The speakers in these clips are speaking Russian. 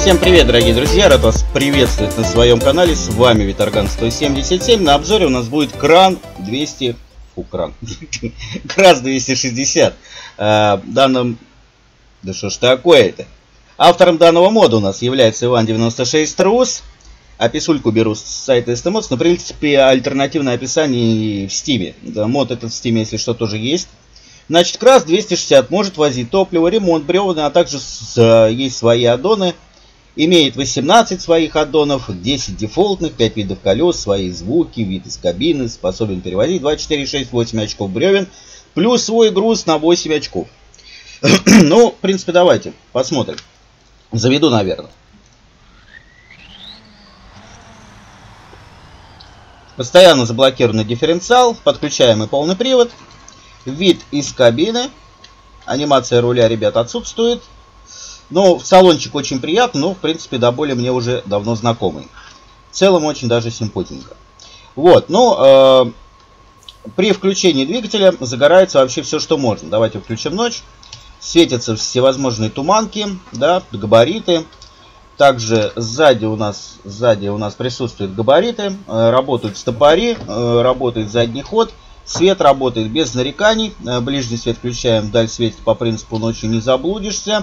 Всем привет, дорогие друзья! Рад вас приветствовать на своем канале. С вами Виторган 177. На обзоре у нас будет кран 200... КРАС 260. Данным... Да что ж такое-то? Автором данного мода у нас является Иван96 Рус. Описульку беру с сайта STMods. Но, в принципе, альтернативное описание в Steam. Да, мод этот в Steam, если что, тоже есть. Значит, КРАС 260 может возить топливо, ремонт, бревна, а также есть свои аддоны. Имеет 18 своих аддонов, 10 дефолтных, 5 видов колес, свои звуки, вид из кабины, способен перевозить 2, 4, 6, 8 очков бревен, плюс свой груз на 8 очков. Ну, в принципе, давайте посмотрим. Заведу, наверное. Постоянно заблокированный дифференциал, подключаемый полный привод, вид из кабины, анимация руля, ребят, отсутствует. Ну, салончик очень приятный, но, в принципе, до боли мне уже давно знакомый. В целом, очень даже симпотненько. Вот, ну, при включении двигателя загорается вообще все, что можно. Давайте включим ночь. Светятся всевозможные туманки, да, габариты. Также сзади у нас присутствуют габариты. Работают стопори, работает задний ход. Свет работает без нареканий. Ближний свет включаем, даль светит по принципу ночью не заблудишься.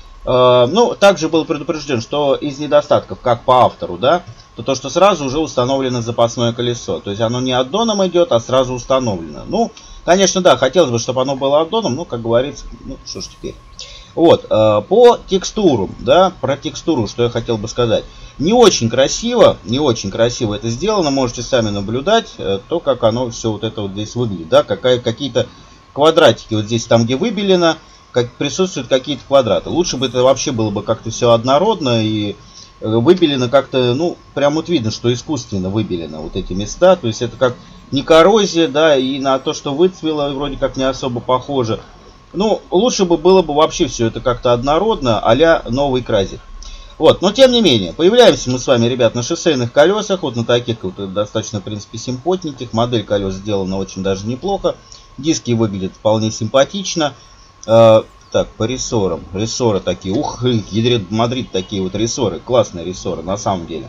Ну, также был предупрежден, что из недостатков, как по автору, да, то что сразу уже установлено запасное колесо. То есть оно не аддоном идет, а сразу установлено. Ну, конечно, да, хотелось бы, чтобы оно было аддоном, но, как говорится, ну, что ж теперь. Вот, по текстуру, да, про текстуру, что я хотел бы сказать. Не очень красиво это сделано, можете сами наблюдать, то, как оно все вот это вот здесь выглядит, да, какие-то квадратики вот здесь, там, где выбелено, как присутствуют какие-то квадраты. Лучше бы это вообще было бы как-то все однородно и выбелено как-то, ну, прям вот видно, что искусственно выбелено вот эти места. То есть это как не коррозия, да, и на то, что выцвело, вроде как не особо похоже. Ну, лучше бы было бы вообще все это как-то однородно, а-ля новый кразик. Вот, но тем не менее, появляемся мы с вами, ребят, на шоссейных колесах, вот на таких вот достаточно, в принципе, симпотненьких. Модель колес сделана очень даже неплохо. Диски выглядят вполне симпатично. Так, по рессорам. Рессоры такие. Ух, ядрит Мадрид, такие вот рессоры. Классные рессоры, на самом деле.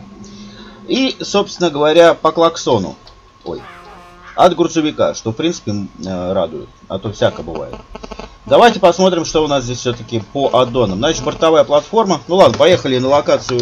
И, собственно говоря, по клаксону. Ой. От грузовика, что, в принципе, радует. А то всяко бывает. Давайте посмотрим, что у нас здесь все-таки по аддонам. Значит, бортовая платформа. Ну ладно, поехали на локацию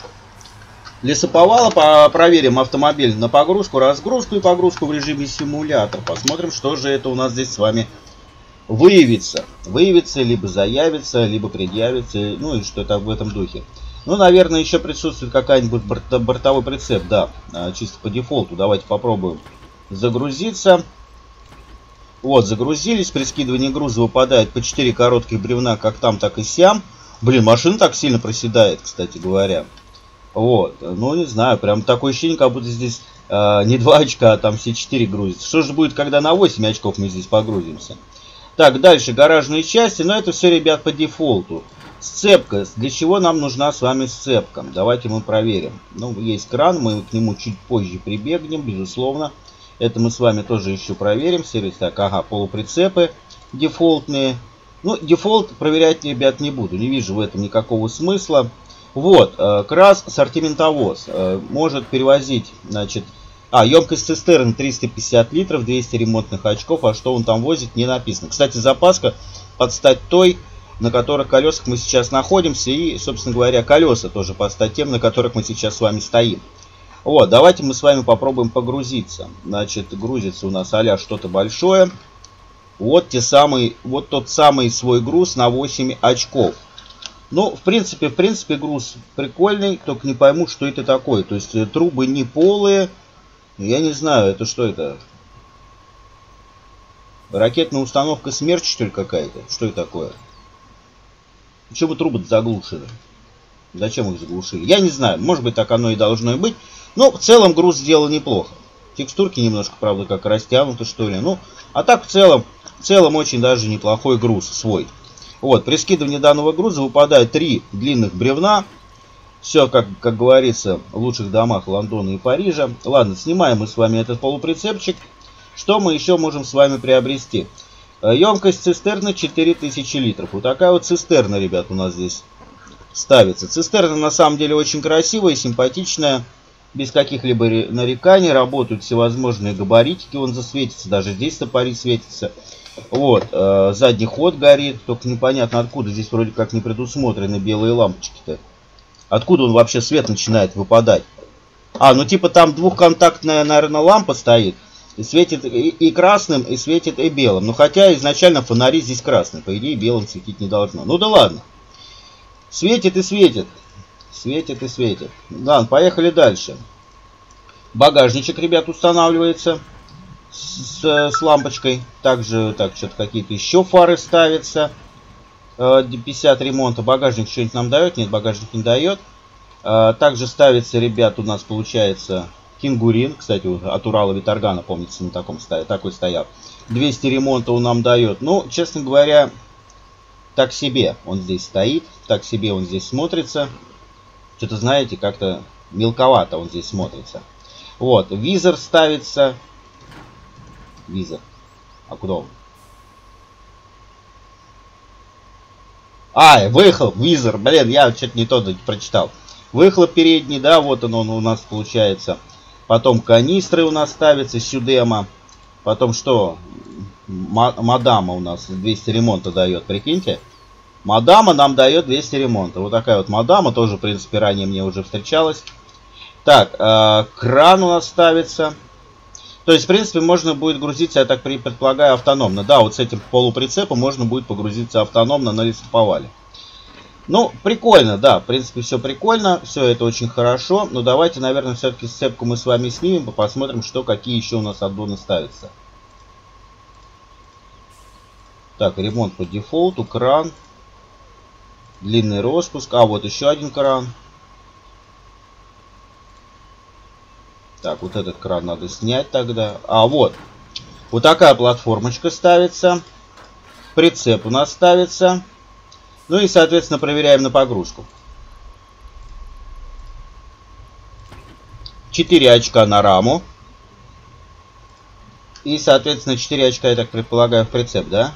лесоповала. Проверим автомобиль на погрузку, разгрузку и погрузку в режиме симулятор. Посмотрим, что же это у нас здесь с вами выявится, либо заявится, либо предъявится, ну и что-то в этом духе. Ну, наверное, еще присутствует какая-нибудь бортовой прицеп, да, чисто по дефолту. Давайте попробуем загрузиться. Вот, загрузились, при скидывании груза выпадает по 4 коротких бревна, как там, так и сям. Блин, машина так сильно проседает, кстати говоря. Вот, ну, не знаю, прям такое ощущение, как будто здесь не 2 очка, а там все 4 грузятся. Что же будет, когда на 8 очков мы здесь погрузимся? Так, дальше гаражные части, но это все, ребят, по дефолту. Сцепка. Для чего нам нужна с вами сцепка? Давайте мы проверим. Ну, есть кран, мы к нему чуть позже прибегнем, безусловно. Это мы с вами тоже еще проверим. Сервис, так, ага, полуприцепы дефолтные. Ну, дефолт проверять, ребят, не буду. Не вижу в этом никакого смысла. Вот, КРАС сортиментовоз. Может перевозить, значит... емкость цистерн 350 литров, 200 ремонтных очков. А что он там возит, не написано. Кстати, запаска под стать той, на которых колесах мы сейчас находимся. И, собственно говоря, колеса тоже под стать тем, на которых мы сейчас с вами стоим. Вот, давайте мы с вами попробуем погрузиться. Значит, грузится у нас а-ля что-то большое. Вот тот самый свой груз на 8 очков. Ну, в принципе, груз прикольный, только не пойму, что это такое. То есть, трубы не полые. Я не знаю, это что это? Ракетная установка «Смерч», что ли, какая-то? Что это такое? Почему трубы заглушены? Зачем их заглушили? Я не знаю. Может быть, так оно и должно и быть. Но в целом груз сделал неплохо. Текстурки немножко, правда, как растянуты, что ли. Ну, а так в целом очень даже неплохой груз свой. Вот, при скидывании данного груза выпадают 3 длинных бревна. Все, как говорится, в лучших домах Лондона и Парижа. Ладно, снимаем мы с вами этот полуприцепчик. Что мы еще можем с вами приобрести? Емкость цистерны 4000 литров. Вот такая вот цистерна, ребят, у нас здесь ставится. Цистерна на самом деле очень красивая, симпатичная, без каких-либо нареканий. Работают всевозможные габаритики, он засветится, даже здесь топори светится. Вот, задний ход горит, только непонятно откуда, здесь вроде как не предусмотрены белые лампочки-то. Откуда он вообще свет начинает выпадать? А, ну типа там двухконтактная, наверное, лампа стоит. И светит и красным, и светит и белым. Ну хотя изначально фонари здесь красные. По идее белым светить не должно. Ну да ладно. Светит и светит. Светит и светит. Ладно, поехали дальше. Багажничек, ребят, устанавливается с лампочкой. Также так что-то какие-то еще фары ставятся. 50 ремонта. Багажник что-нибудь нам дает? Нет, багажник не дает. Также ставится, ребят, у нас получается кенгурин. Кстати, от Урала Виторгана, помните, на таком такой стоял. 200 ремонта он нам дает. Ну, честно говоря, так себе он здесь стоит. Так себе он здесь смотрится. Что-то, знаете, как-то мелковато он здесь смотрится. Вот, визор ставится. Визор. А куда он? Выхлоп, визор. Блин, я что-то не то прочитал. Выхлоп передний, да, вот он у нас получается. Потом канистры у нас ставятся, сюдема. Потом что? Мадама у нас 200 ремонта дает, прикиньте. Мадама нам дает 200 ремонта. Вот такая вот мадама, тоже, в принципе, ранее мне уже встречалась. Так, кран у нас ставится. То есть, в принципе, можно будет грузиться, я так предполагаю, автономно. Да, вот с этим полуприцепом можно будет погрузиться автономно на лесоповале. Ну, прикольно, да, в принципе, все прикольно, все это очень хорошо. Но давайте, наверное, все-таки сцепку мы с вами снимем, посмотрим, что, какие еще у нас аддоны ставятся. Так, ремонт по дефолту, кран, длинный распуск, вот еще один кран. Так, вот этот кран надо снять тогда. Вот такая платформочка ставится. Прицеп у нас ставится. Ну и, соответственно, проверяем на погрузку. 4 очка на раму. И, соответственно, 4 очка, я так предполагаю, в прицеп, да?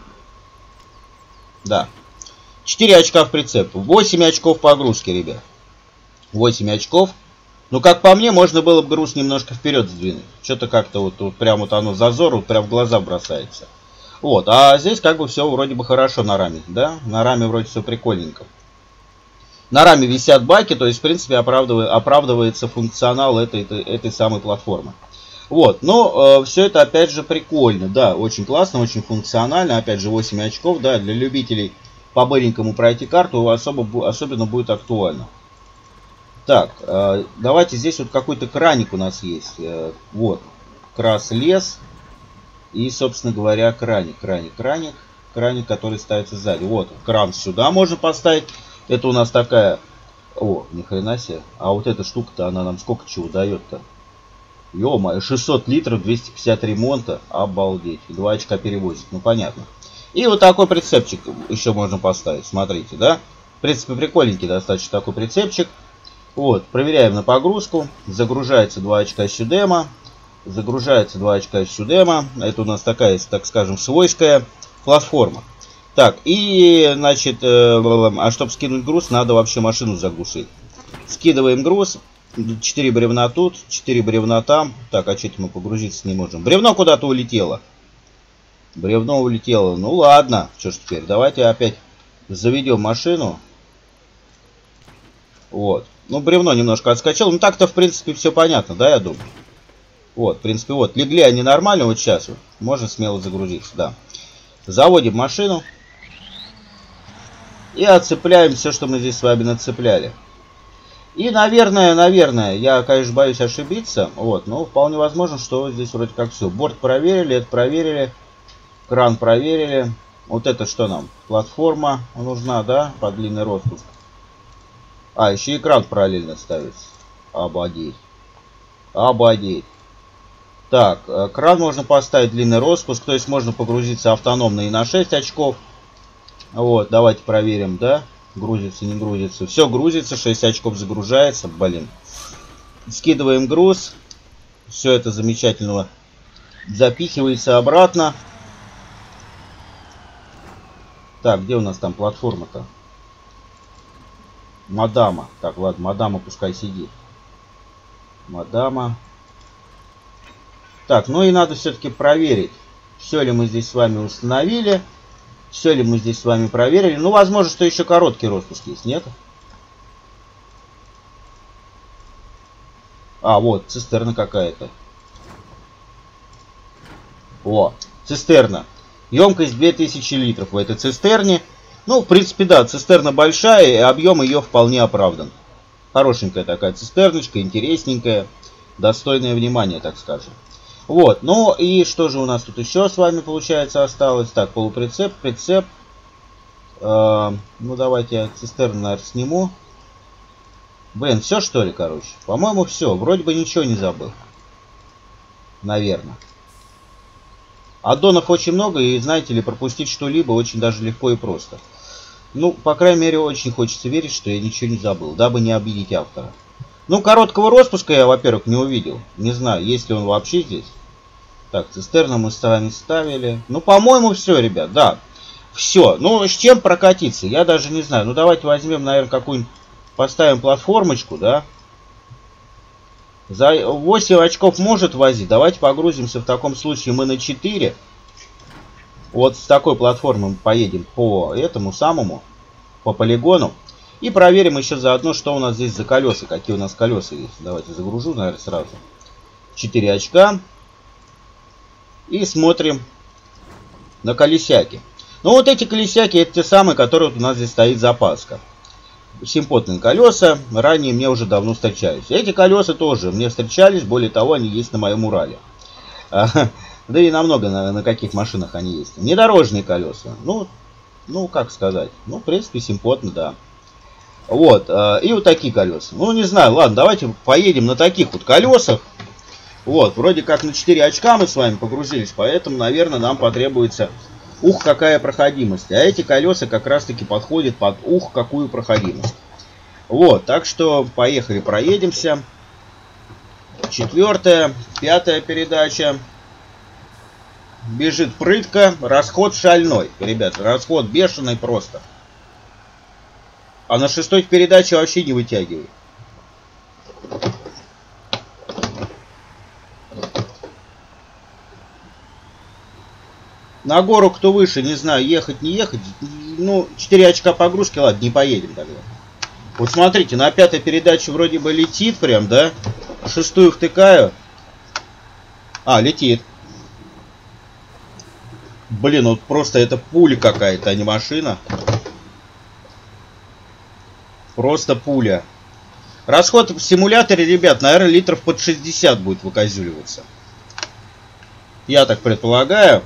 Да. 4 очка в прицеп. 8 очков погрузки, ребят. 8 очков. Ну, как по мне, можно было бы груз немножко вперед сдвинуть. Что-то как-то вот прям вот оно зазор, вот прям в глаза бросается. Вот, а здесь как бы все вроде бы хорошо на раме, да? На раме вроде все прикольненько. На раме висят баки, то есть, в принципе, оправдывается функционал этой самой платформы. Вот, но все это, опять же, прикольно, да, очень классно, очень функционально. Опять же, 8 очков, да, для любителей по-быренькому пройти карту особенно будет актуально. Так, давайте здесь вот какой-то краник у нас есть. Вот, крас лес. И, собственно говоря, краник, который ставится сзади. Вот, кран сюда можно поставить. Это у нас такая... ни хрена себе. А вот эта штука-то, она нам сколько чего дает-то? Ё-моё, 600 литров, 250 ремонта. Обалдеть. 2 очка перевозит. Ну, понятно. И вот такой прицепчик еще можно поставить. Смотрите, да? В принципе, прикольненький достаточно такой прицепчик. Вот, проверяем на погрузку. Загружается 2 очка сюдема. Загружается 2 очка сюдема. Это у нас такая, так скажем, свойская платформа. Так, и, значит, чтобы скинуть груз, надо вообще машину заглушить. Скидываем груз. 4 бревна тут, 4 бревна там. Так, а что-то мы погрузиться не можем. Бревно куда-то улетело. Бревно улетело. Ну ладно, что ж теперь. Давайте опять заведем машину. Вот. Ну, бревно немножко отскочило. Ну, так-то, в принципе, все понятно, да, я думаю. Вот, в принципе, вот. Легли они нормально вот сейчас. Вот. Можно смело загрузиться, да. Заводим машину. И отцепляем все, что мы здесь с вами нацепляли. И, наверное, я, конечно, боюсь ошибиться. Вот, но вполне возможно, что здесь вроде как все. Борт проверили, это проверили. Кран проверили. Вот это что нам? Платформа нужна, да? Под длинный распуск. Еще экран параллельно ставится. Обалдеть. Обалдеть. Так, кран можно поставить длинный распуск. То есть можно погрузиться автономно и на 6 очков. Вот, давайте проверим, да? Грузится, не грузится. Все грузится, 6 очков загружается. Блин. Скидываем груз. Все это замечательно запихивается обратно. Так, где у нас там платформа-то? Мадама. Так, ладно, мадама пускай сидит. Мадама. Так, ну и надо все-таки проверить, все ли мы здесь с вами установили. Все ли мы здесь с вами проверили. Ну, возможно, что еще короткий распуск есть, нет? А, вот, цистерна какая-то. О, цистерна. Емкость 2000 литров в этой цистерне. Ну, в принципе, да, цистерна большая, и объем ее вполне оправдан. Хорошенькая такая цистерночка, интересненькая, достойное внимания, так скажем. Вот, ну и что же у нас тут еще с вами, получается, осталось? Так, полуприцеп, прицеп. Ну, давайте я цистерну, наверное, сниму. Блин, все что ли, короче? По-моему, все. Вроде бы ничего не забыл. Наверное. Аддонов очень много, и, знаете ли, пропустить что-либо очень даже легко и просто. Ну, по крайней мере, очень хочется верить, что я ничего не забыл, дабы не обидеть автора. Ну, короткого распуска я, во-первых, не увидел. Не знаю, есть ли он вообще здесь. Так, цистерну мы с вами ставили. Ну, по-моему, все, ребят, да. Все. Ну, с чем прокатиться? Я даже не знаю. Ну, давайте возьмем, наверное, какую-нибудь... Поставим платформочку, да. За 8 очков может возить. Давайте погрузимся в таком случае мы на 4. Вот с такой платформы мы поедем по этому самому, по полигону. И проверим еще заодно, что у нас здесь за колеса. Какие у нас колеса есть. Давайте загружу, наверное, сразу. 4 очка. И смотрим на колесяки. Ну вот эти колесяки, это те самые, которые вот у нас здесь стоит запаска. Симпотные колеса, ранее мне уже давно встречались. Эти колеса тоже мне встречались, более того, они есть на моем Урале. Да и намного на каких машинах они есть. Внедорожные колеса. Ну, как сказать. Ну, в принципе, симпотно, да. Вот, и вот такие колеса. Ну, не знаю, ладно, давайте поедем на таких вот колесах. Вот, вроде как на 4 очка мы с вами погрузились, поэтому, наверное, нам потребуется, ух, какая проходимость. А эти колеса как раз-таки подходят под ух, какую проходимость. Вот, так что поехали, проедемся. 4-я, 5-я передача. Бежит прытко, расход шальной. Ребят, расход бешеный просто. А на 6-й передаче вообще не вытягивает. На гору кто выше, не знаю, ехать, не ехать. Ну, 4 очка погрузки, ладно, не поедем тогда. Вот смотрите, на 5-й передаче вроде бы летит прям, да? 6-ю втыкаю. А, летит. Блин, вот просто это пуля какая-то, а не машина. Просто пуля. Расход в симуляторе, ребят, наверное, литров под 60 будет выкозюливаться. Я так предполагаю.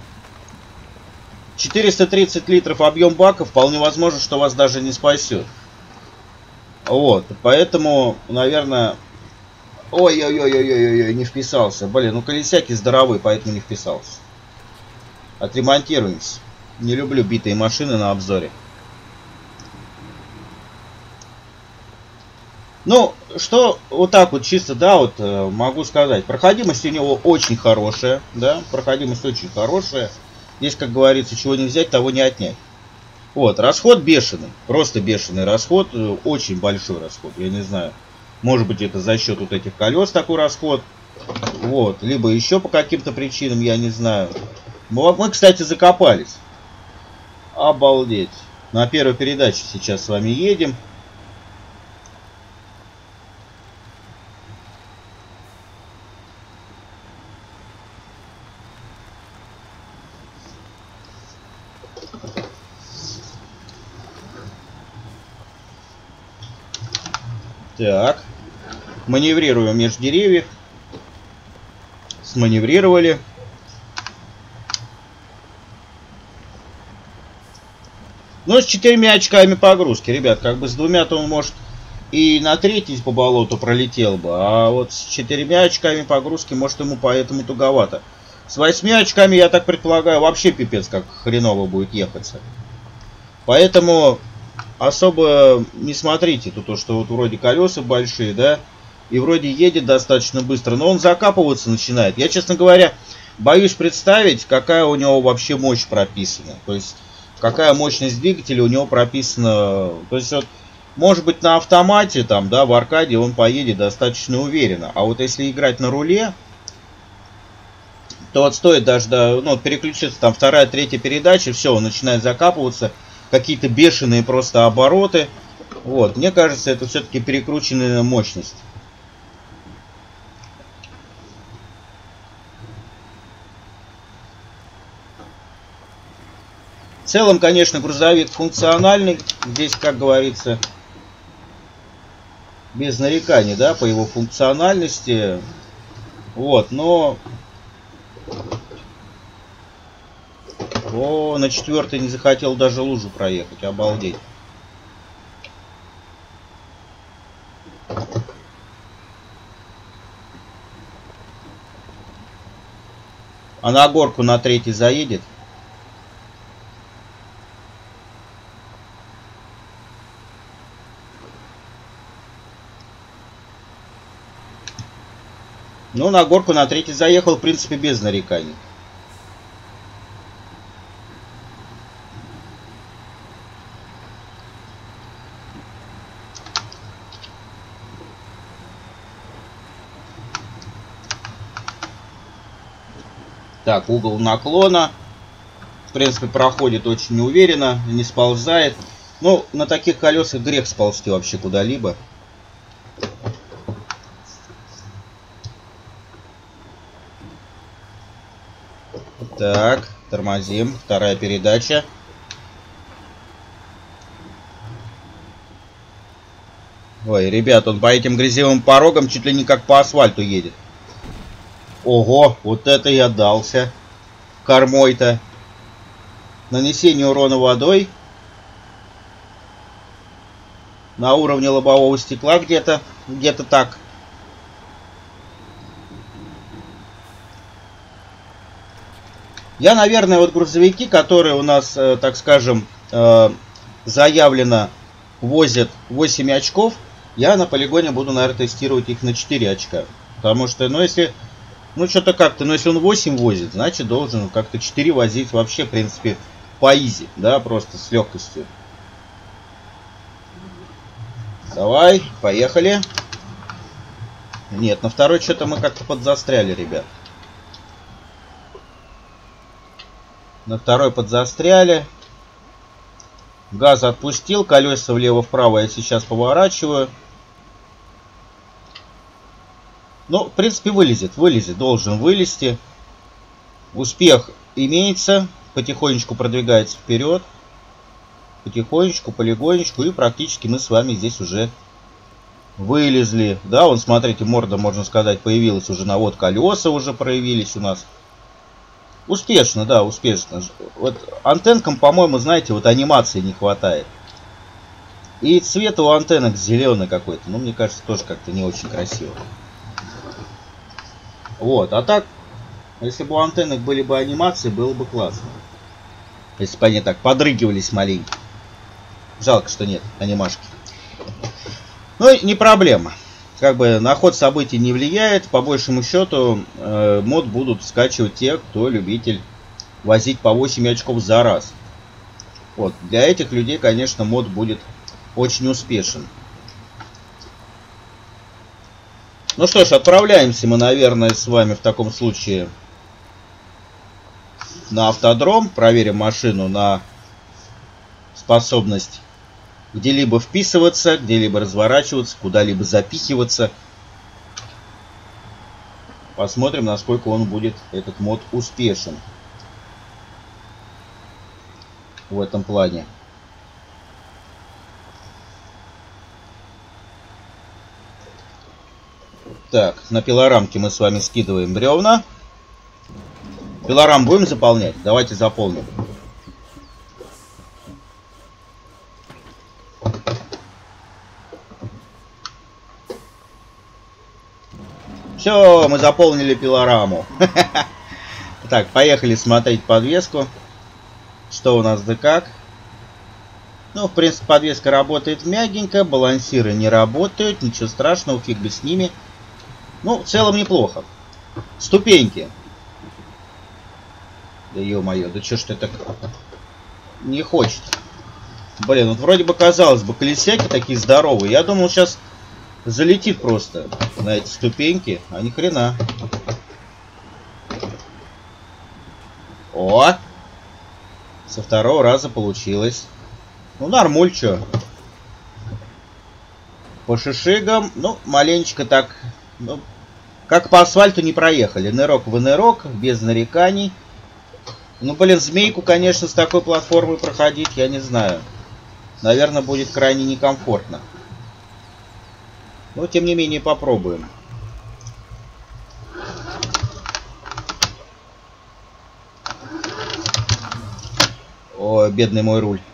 430 литров объем бака, вполне возможно, что вас даже не спасет. Вот, поэтому, наверное... Ой-ой-ой-ой-ой-ой, не вписался. Блин, ну колесяки здоровые, поэтому не вписался. Отремонтируемся. Не люблю битые машины на обзоре. Ну, что вот так вот чисто, да, вот могу сказать. Проходимость у него очень хорошая, да, проходимость очень хорошая. Здесь, как говорится, чего не взять, того не отнять. Вот, расход бешеный, просто бешеный расход, очень большой расход, я не знаю. Может быть, это за счет вот этих колес такой расход. Вот, либо еще по каким-то причинам, я не знаю. Мы, кстати, закопались. Обалдеть. На 1-й передаче сейчас с вами едем. Так. Маневрируем между деревьев. Сманеврировали. Ну, с 4 очками погрузки, ребят. Как бы с 2-то он, может, и на 3-й по болоту пролетел бы. А вот с 4 очками погрузки, может, ему поэтому туговато. С 8 очками, я так предполагаю, вообще пипец как хреново будет ехаться. Поэтому особо не смотрите. Тут, что вот вроде колеса большие, да, и вроде едет достаточно быстро, но он закапываться начинает. Я, честно говоря, боюсь представить, какая у него вообще мощь прописана. То есть, какая мощность двигателя у него прописана. То есть, вот, Может быть, на автомате, там, да, в аркаде он поедет достаточно уверенно. А вот если играть на руле, то вот стоит даже, да, ну, переключиться, там, вторая, третья передача, все, он начинает закапываться. Какие-то бешеные просто обороты. Вот, мне кажется, это все-таки перекрученная мощность. В целом, конечно, грузовик функциональный. Здесь, как говорится, без нареканий, да, по его функциональности. Вот, но... О, на 4-й не захотел даже лужу проехать. Обалдеть. А на горку на 3-й заедет? Ну, на горку на 3-й заехал, в принципе, без нареканий. Так, угол наклона. В принципе, проходит очень уверенно, не сползает. Ну, на таких колесах грех сползти вообще куда-либо. Так, тормозим. Вторая передача. Ой, ребят, он по этим грязевым порогам чуть ли не как по асфальту едет. Ого, вот это я дался. Кормой-то. Нанесение урона водой. На уровне лобового стекла где-то. Где-то так. Я, наверное, вот грузовики, которые у нас, так скажем, заявлено возят 8 очков, я на полигоне буду, наверное, тестировать их на 4 очка. Потому что, ну, если... Ну, что-то как-то, но если он 8 возит, значит, должен как-то 4 возить вообще, в принципе, по изи, да, просто с легкостью. Давай, поехали. Нет, на второй что-то мы как-то подзастряли, ребят. На второй подзастряли. Газ отпустил, колеса влево-вправо я сейчас поворачиваю. Ну, в принципе, вылезет, должен вылезти. Успех имеется, потихонечку продвигается вперед. Потихонечку, полигонечку, и практически мы с вами здесь уже вылезли. Да, вон, смотрите, морда, можно сказать, появилась уже, вот колеса уже проявились у нас. Успешно, да, успешно. Вот антенкам, по-моему, знаете, вот анимации не хватает. И цвет у антеннок зеленый какой-то. Ну, мне кажется, тоже как-то не очень красиво. Вот, а так, если бы у антеннок были бы анимации, было бы классно. Если бы они так подрыгивались маленько. Жалко, что нет анимашки. Ну, не проблема. Как бы на ход событий не влияет. По большему счету, мод будут скачивать те, кто любитель возить по 8 очков за раз. Вот, для этих людей, конечно, мод будет очень успешен. Ну что ж, отправляемся мы, наверное, с вами в таком случае на автодром. Проверим машину на способность где-либо вписываться, где-либо разворачиваться, куда-либо запихиваться. Посмотрим, насколько он будет, этот мод, успешен в этом плане. Так, на пилорамке мы с вами скидываем бревна. Пилорам будем заполнять? Давайте заполним. Все, мы заполнили пилораму. Так, поехали смотреть подвеску. Что у нас да как. Ну, в принципе, подвеска работает мягенько. Балансиры не работают. Ничего страшного, фиг бы с ними. Ну, в целом неплохо. Ступеньки. Да ё-моё, да чё ж ты так не хочет? Блин, вот вроде бы казалось бы, колесяки такие здоровые. Я думал, сейчас залетит просто на эти ступеньки, а ни хрена. О! Со второго раза получилось. Ну, нормуль, чё. По шишигам, ну, маленечко так, ну, как по асфальту не проехали. Нырок в нырок, без нареканий. Ну, блин, змейку, конечно, с такой платформой проходить, я не знаю. Наверное, будет крайне некомфортно. Но, тем не менее, попробуем. О, бедный мой руль.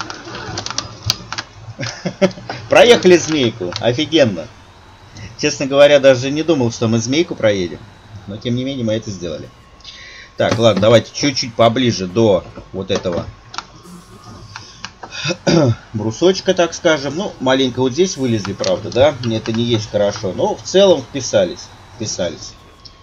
Проехали змейку. Офигенно. Честно говоря, даже не думал, что мы змейку проедем. Но, тем не менее, мы это сделали. Так, ладно, давайте чуть-чуть поближе до вот этого брусочка, так скажем. Ну, маленько вот здесь вылезли, правда, да? Мне это не есть хорошо. Но в целом вписались. Вписались.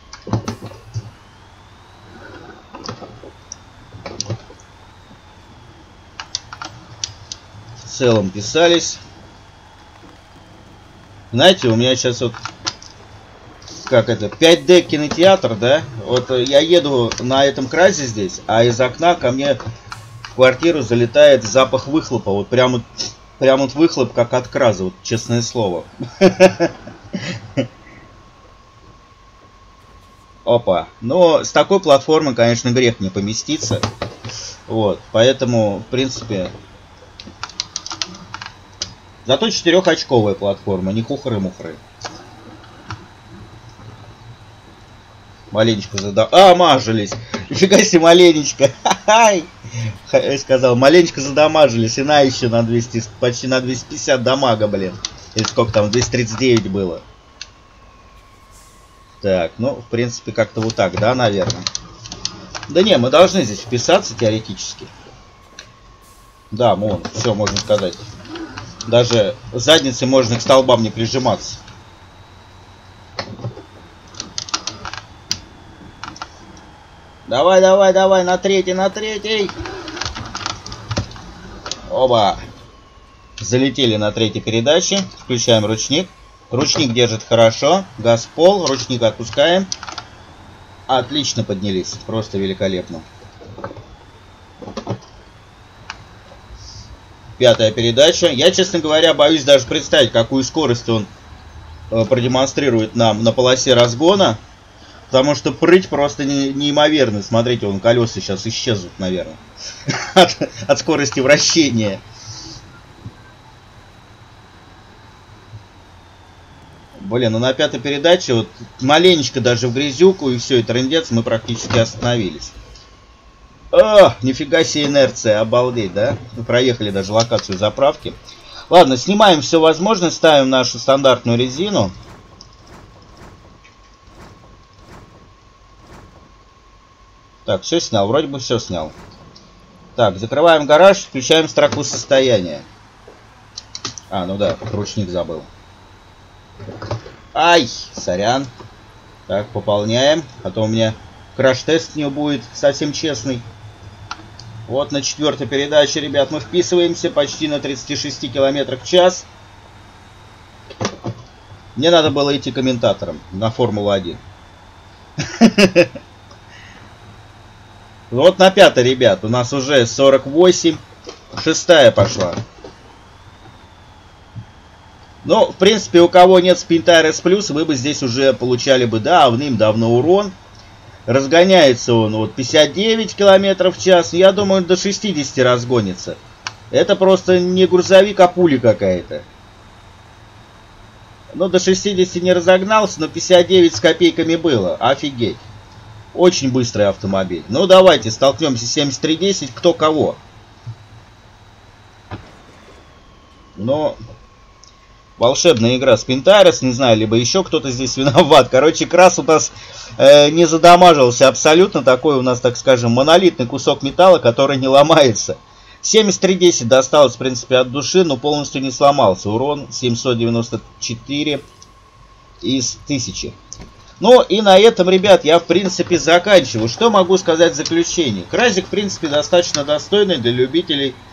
В целом писались. Знаете, у меня сейчас вот, как это, 5D кинотеатр, да? Вот я еду на этом кразе здесь, а из окна ко мне в квартиру залетает запах выхлопа. Вот прям вот выхлоп, как от краза, вот, честное слово. Опа. Но с такой платформы, конечно, грех не поместиться. Вот, поэтому, в принципе... Зато 4-очковая платформа, не хухры-мухры. Маленечко задамажились. Нифига себе, маленечко. Я сказал, маленечко задамажились. И на еще на 200, почти на 250 дамага, блин. Или сколько там, 239 было. Так, ну, в принципе, как-то вот так, да, наверное. Да не, мы должны здесь вписаться теоретически. Да, вон, все, можно сказать. Даже задницей можно к столбам не прижиматься. Давай, давай, давай, на третий, на третий. Оба. Залетели на третьей передаче. Включаем ручник. Ручник держит хорошо. Газ в пол, ручник отпускаем. Отлично поднялись. Просто великолепно. Пятая передача. Я, честно говоря, боюсь даже представить, какую скорость он продемонстрирует нам на полосе разгона. Потому что прыть просто неимоверно. Смотрите, вон колеса сейчас исчезнут, наверное. От скорости вращения. Блин, ну на пятой передаче вот маленечко даже в грязюку и все, и трындец, мы практически остановились. О, нифига себе инерция, обалдеть, да? Мы проехали даже локацию заправки. Ладно, снимаем все возможное, ставим нашу стандартную резину. Так, все снял, вроде бы все снял. Так, закрываем гараж, включаем строку состояния. А, ну да, ручник забыл. Ай, сорян. Так, пополняем, а то у меня краш-тест не будет совсем честный. Вот на четвертой передаче, ребят, мы вписываемся почти на 36 км в час. Мне надо было идти комментатором на Формулу-1. Вот на пятой, ребят, у нас уже 48. Шестая пошла. Ну, в принципе, у кого нет Spinta RS+, вы бы здесь уже получали бы давным-давно урон. Разгоняется он вот 59 км в час. Я думаю, до 60 разгонится. Это просто не грузовик, а пуля какая-то. Ну, до 60 не разогнался, но 59 с копейками было. Офигеть. Очень быстрый автомобиль. Ну, давайте столкнемся 7310, кто кого. Но... волшебная игра Spinta RS, не знаю, либо еще кто-то здесь виноват. Короче, крас у нас не задамажился абсолютно. Такой у нас, так скажем, монолитный кусок металла, который не ломается. 7310 досталось, в принципе, от души, но полностью не сломался. Урон 794 из 1000. Ну и на этом, ребят, я, в принципе, заканчиваю. Что могу сказать в заключении? Кразик, в принципе, достаточно достойный для любителей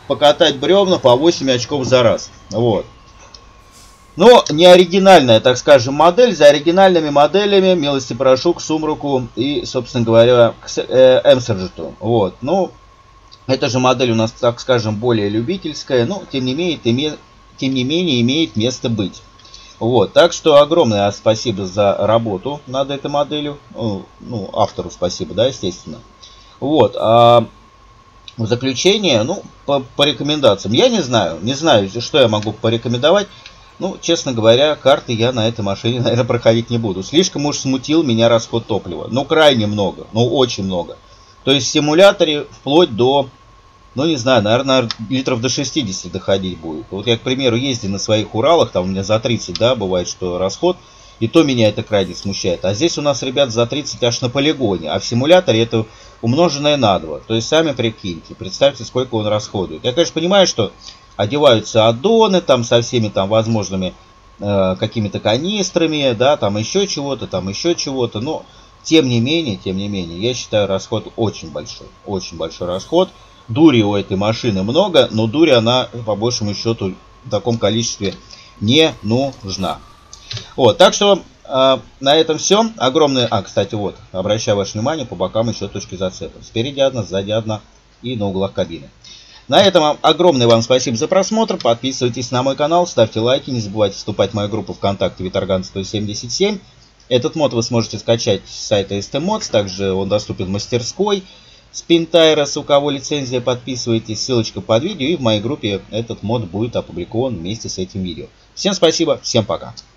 покатать бревна по 8 очков за раз. Вот. Но не оригинальная, так скажем, модель. За оригинальными моделями милости прошу к Сумраку и, собственно говоря, к Эмсерджету. Вот. Ну, эта же модель у нас, так скажем, более любительская, но тем не менее имеет место быть. Вот. Так что огромное спасибо за работу над этой моделью. Ну, автору спасибо, да, естественно. Вот. А в заключение, ну, по рекомендациям. Я не знаю, что я могу порекомендовать. Ну, честно говоря, карты я на этой машине, наверное, проходить не буду. Слишком уж смутил меня расход топлива. Ну, крайне много. Ну, очень много. То есть в симуляторе вплоть до, ну, не знаю, наверное, литров до 60 доходить будет. Вот я, к примеру, ездил на своих Уралах, там у меня за 30, да, бывает, что расход. И то меня это крайне смущает. А здесь у нас, ребят, за 30 аж на полигоне. А в симуляторе это умноженное на 2. То есть сами прикиньте, представьте, сколько он расходует. Я, конечно, понимаю, что одеваются аддоны там со всеми там возможными какими-то канистрами, да, там еще чего-то, но тем не менее, я считаю, расход очень большой расход. Дури у этой машины много, но дури она по большему счету в таком количестве не нужна. Вот, так что на этом все. Огромное, кстати, вот, обращаю ваше внимание, по бокам еще точки зацепа. Спереди одна, сзади одна и на углах кабины. На этом огромное вам спасибо за просмотр. Подписывайтесь на мой канал, ставьте лайки. Не забывайте вступать в мою группу ВКонтакте Виторган 177. Этот мод вы сможете скачать с сайта STMods. Также он доступен в мастерской Spintyrus. У кого лицензия, подписывайтесь. Ссылочка под видео. И в моей группе этот мод будет опубликован вместе с этим видео. Всем спасибо, всем пока.